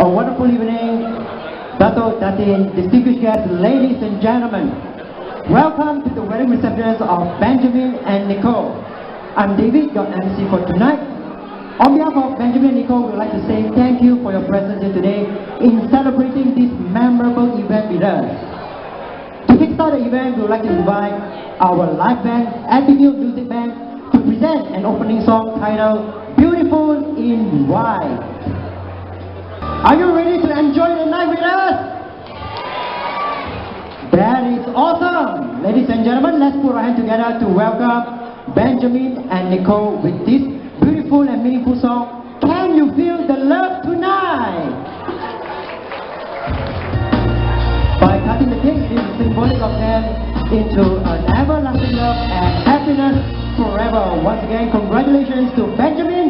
A wonderful evening, Dato Datin, distinguished guests, ladies and gentlemen. Welcome to the wedding receptions of Benjamin and Nicole. I'm David, your MC for tonight. On behalf of Benjamin and Nicole, we'd like to say thank you for your presence here today in celebrating this memorable event with us. To kickstart the event, we would like to invite our live band, Attitude Music Band, to present an opening song titled Beautiful in White. Are you ready to enjoy the night with us? That is awesome! Ladies and gentlemen, let's put our hands together to welcome Benjamin and Nicole with this beautiful and meaningful song, Can You Feel the Love Tonight? By cutting the cake, it is symbolic of them into an everlasting love and happiness forever. Once again, congratulations to Benjamin